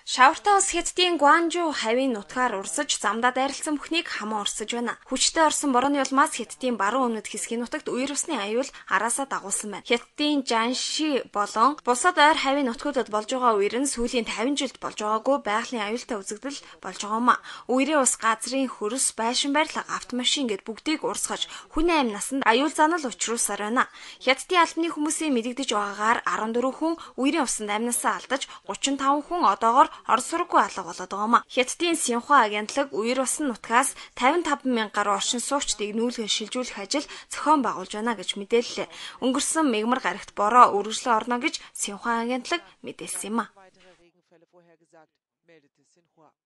Шавартай улс Хятадын Гуанжу хавийн нутгаар урсаж замдаа дайралтсан бүхнийг хамаа урсаж байна. Хүчтэй орсон борооны улмаас Хятадын баруун өмнөд хэсгийн нутагт үер усны аюул араасаа дагуулсан байна. Хятадын Жанши болон бусад ойр хавийн нутгуудад болж байгаа үер нь сүүлийн 50 жилд болж байгаагүй байгалийн аюултай үзэгдэл болж байгаа юм а. Үерийн ус газрын хөрс, байшин барилга, автомашин гэд бүгдийг урсгаж хүний амь насанд аюул занал учруулсаар байна. Хятадын албаны хүмүүсийн мэдэгдэж байгаагаар 14 хүн үерийн усанд амнасаа алдаж 35 хүн одоогоор орос сургуу алга болоод байгаа юм а. Хятадын Синхуа агентлаг үер усан нутгаас 55 мянга гаруй оршин суугчдыг нүүлгэн шилжүүлэх ажил зохион байгуулж байна гэж мэдээллээ. Өнгөрсөн мегмар гарагт бороо үргэлжлэн орно гэж Синхуа агентлаг мэдээлсэн юм а.